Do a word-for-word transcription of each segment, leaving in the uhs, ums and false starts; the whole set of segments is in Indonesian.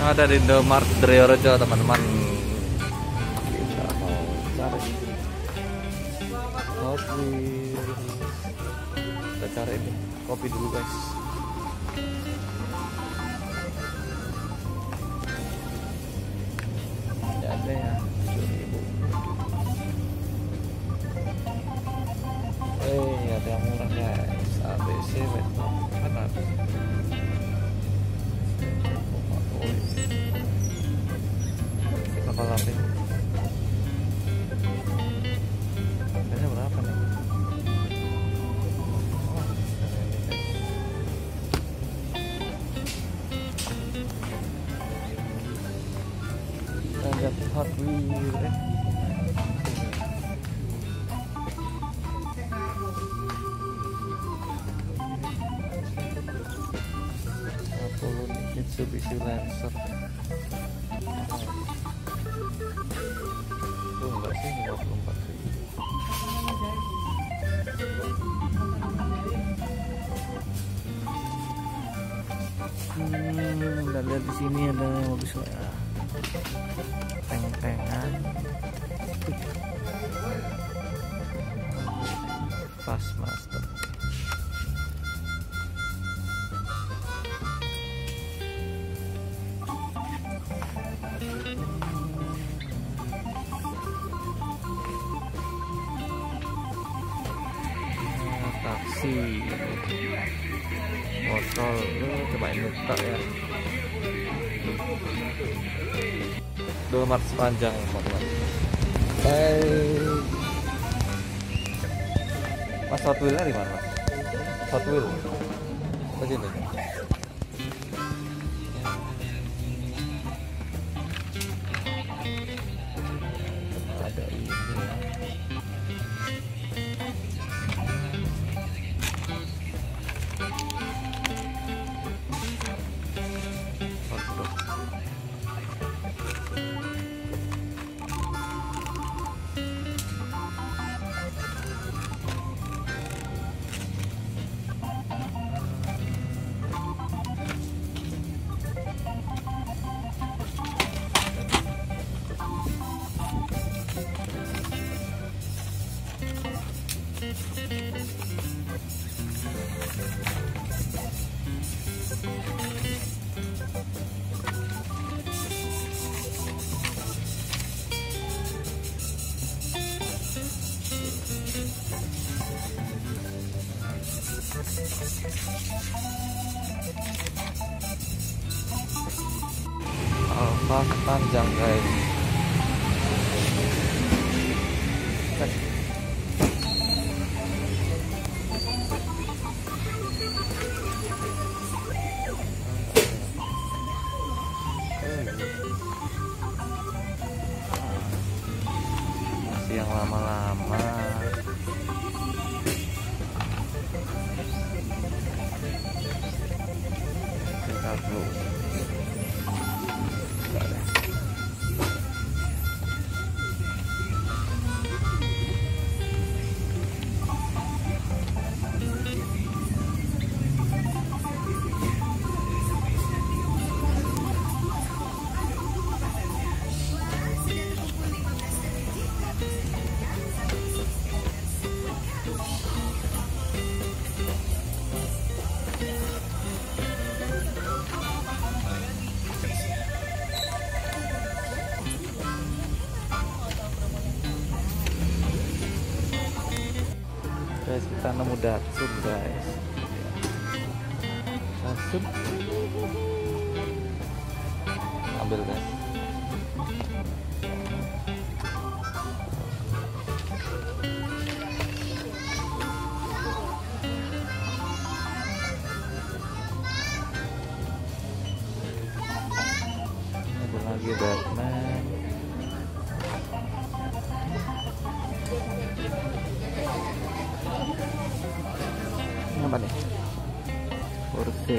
Ada di Indomaret Dreorejo teman-teman. Kita mau cari Hot Wheels. Kita cari ini kopi dulu guys. Ya ada ya. Eh ada yang murah guys. A B C Vietnam kan ada. Kapal api harganya berapa nih? Kita lihat Hot Wheels eh. lima puluh Mitsubishi Lancer. Tuh enggak sih lima puluh empat ribu. Hmm, dan lihat di sini ada mobil saya. Peng-pengan. Pas master. Taksi botol itu coba ini tak ya dua mat sepanjang teman-teman. Eh mas Hot Wheels di mana mas? Hot Wheels ke sini. Ada ini Alfa panjang guys. Cek. Masih yang lama-lama. Kita dulu. Guys, kita nemu Datsun guys. Datsun ambil guys. Ada lagi Batman. Ini apa nih? Porsche.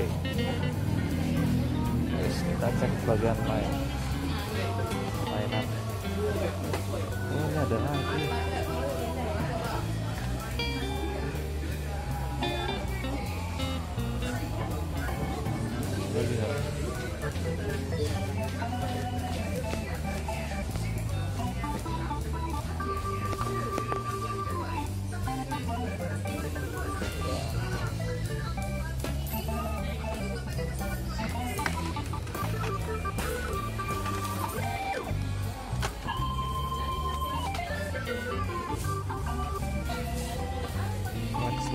Guys, kita cek bagian main mainan. Oh, ini ada lagi. Lagi nggak?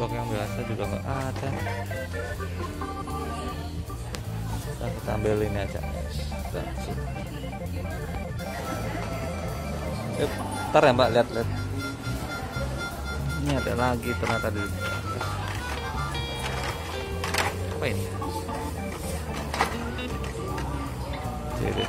blok yang biasa juga nggak ada. Nah, kita ambil ini aja. Yuk, ntar ya mbak, lihat-lihat. Ini ada lagi ternyata di apa ini? Jadi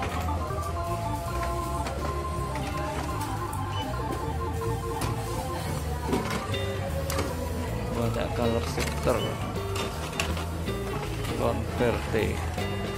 banyak color shifter, converte.